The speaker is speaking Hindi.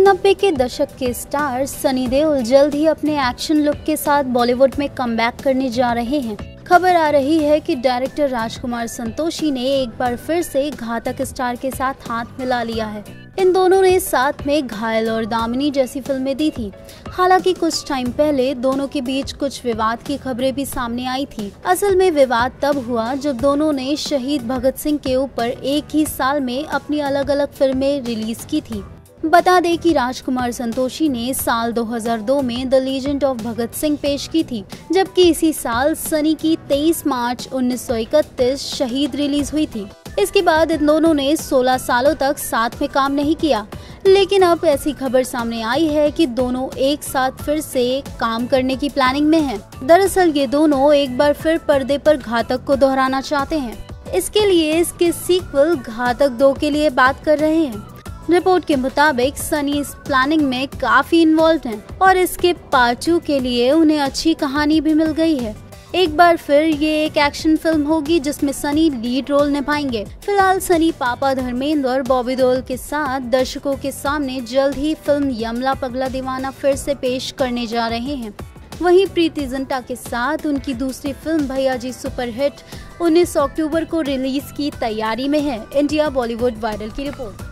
90 के दशक के स्टार सनी देओल जल्द ही अपने एक्शन लुक के साथ बॉलीवुड में कमबैक करने जा रहे हैं। खबर आ रही है कि डायरेक्टर राजकुमार संतोषी ने एक बार फिर से घातक स्टार के साथ हाथ मिला लिया है। इन दोनों ने साथ में घायल और दामिनी जैसी फिल्में दी थी। हालांकि कुछ टाइम पहले दोनों के बीच कुछ विवाद की खबरें भी सामने आई थी। असल में विवाद तब हुआ जब दोनों ने शहीद भगत सिंह के ऊपर एक ही साल में अपनी अलग अलग फिल्में रिलीज की थी। बता दें कि राजकुमार संतोषी ने साल 2002 में the legend of Bhagat Singh पेश की थी, जबकि इसी साल सनी की 23 मार्च 1931 शहीद रिलीज हुई थी। इसके बाद इन दोनों ने 16 सालों तक साथ में काम नहीं किया, लेकिन अब ऐसी खबर सामने आई है कि दोनों एक साथ फिर से काम करने की प्लानिंग में हैं। दरअसल ये दोनों एक बार फिर पर्दे पर घातक को दोहराना चाहते हैं। इसके लिए इसके सीक्वल घातक 2 के लिए बात कर रहे हैं। रिपोर्ट के मुताबिक सनी इस प्लानिंग में काफी इन्वॉल्व हैं और इसके पार्ट 2 के लिए उन्हें अच्छी कहानी भी मिल गई है। एक बार फिर ये एक एक्शन फिल्म होगी जिसमें सनी लीड रोल निभाएंगे। फिलहाल सनी पापा धर्मेंद्र और बॉबी देओल के साथ दर्शकों के सामने जल्द ही फिल्म यमला पगला दीवाना फिर से पेश करने जा रहे हैं। वहीं प्रीति जिंटा के साथ उनकी दूसरी फिल्म भैयाजी सुपरहिट 19 अक्टूबर को रिलीज की तैयारी में है। इंडिया बॉलीवुड वायरल की रिपोर्ट।